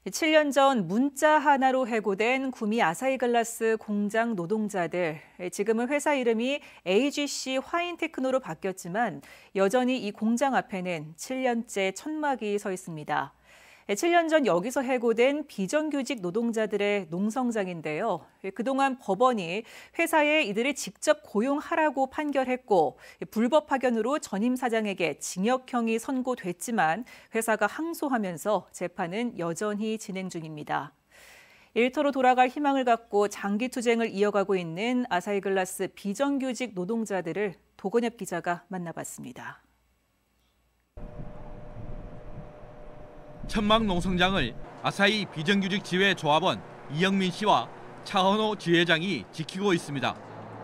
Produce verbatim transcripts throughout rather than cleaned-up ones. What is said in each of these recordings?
칠 년 전 문자 하나로 해고된 구미 아사히글라스 공장 노동자들. 지금은 회사 이름이 에이지씨 화인테크노로 바뀌었지만 여전히 이 공장 앞에는 칠 년째 천막이 서 있습니다. 칠 년 전 여기서 해고된 비정규직 노동자들의 농성장인데요. 그동안 법원이 회사에 이들을 직접 고용하라고 판결했고 불법 파견으로 전임 사장에게 징역형이 선고됐지만 회사가 항소하면서 재판은 여전히 진행 중입니다. 일터로 돌아갈 희망을 갖고 장기 투쟁을 이어가고 있는 아사히글라스 비정규직 노동자들을 도건엽 기자가 만나봤습니다. 천막 농성장을 아사히 비정규직 지회 조합원 이영민 씨와 차헌호 지회장이 지키고 있습니다.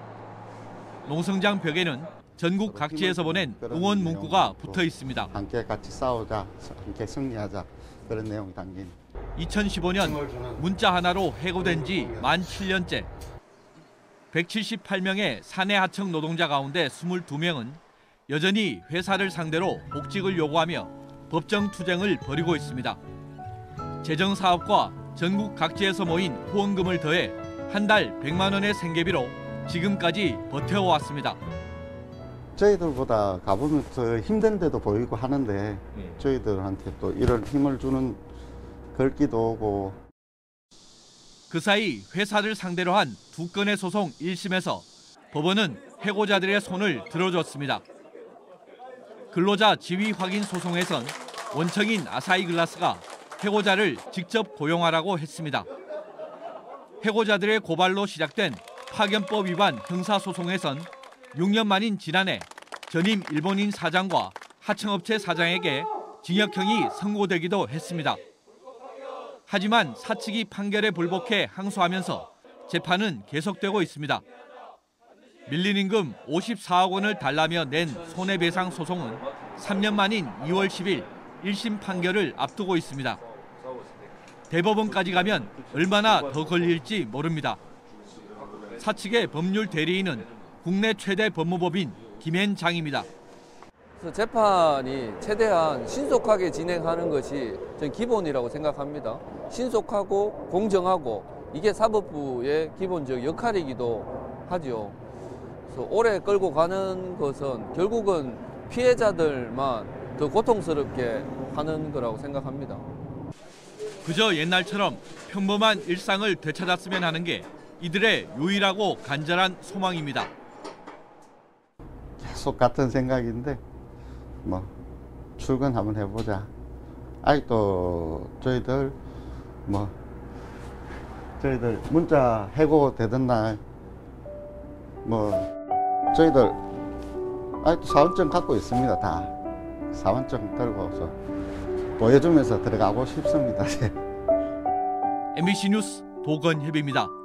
농성장 벽에는 전국 각지에서 보낸 응원 문구가 붙어 있습니다. 함께 같이 싸우자, 함께 승리하자 그런 내용이 담긴. 이천십오 년 문자 하나로 해고된 지 만 칠 년째. 백칠십팔 명의 사내 하청 노동자 가운데 이십이 명은 여전히 회사를 상대로 복직을 요구하며 법정 투쟁을 벌이고 있습니다. 재정사업과 전국 각지에서 모인 후원금을 더해 한 달 백만 원의 생계비로 지금까지 버텨왔습니다. 저희들보다 가보면 더 힘든 데도 보이고 하는데 저희들한테 또 이런 힘을 주는 걸기도 오고. 그 사이 회사를 상대로 한 두 건의 소송 일 심에서 법원은 해고자들의 손을 들어줬습니다. 근로자 지위 확인 소송에선 원청인 아사히글라스가 해고자를 직접 고용하라고 했습니다. 해고자들의 고발로 시작된 파견법 위반 형사소송에선 육 년 만인 지난해 전임 일본인 사장과 하청업체 사장에게 징역형이 선고되기도 했습니다. 하지만 사측이 판결에 불복해 항소하면서 재판은 계속되고 있습니다. 밀린 임금 오십사억 원을 달라며 낸 손해배상 소송은 삼 년 만인 이월 십일 일 심 판결을 앞두고 있습니다. 대법원까지 가면 얼마나 더 걸릴지 모릅니다. 사측의 법률 대리인은 국내 최대 법무법인 김앤장입니다. 재판이 최대한 신속하게 진행하는 것이 저는 기본이라고 생각합니다. 신속하고 공정하고 이게 사법부의 기본적 역할이기도 하죠. 그래서 오래 끌고 가는 것은 결국은 피해자들만 더 고통스럽게 하는 거라고 생각합니다. 그저 옛날처럼 평범한 일상을 되찾았으면 하는 게 이들의 유일하고 간절한 소망입니다. 계속 같은 생각인데 뭐 출근 한번 해보자. 아직도 저희들 뭐 저희들 문자 해고되던 날 뭐 저희들 아직도 사원증 갖고 있습니다. 다 사원증 들고서 보여주면서 들어가고 싶습니다. 엠비씨 뉴스 도건협입니다.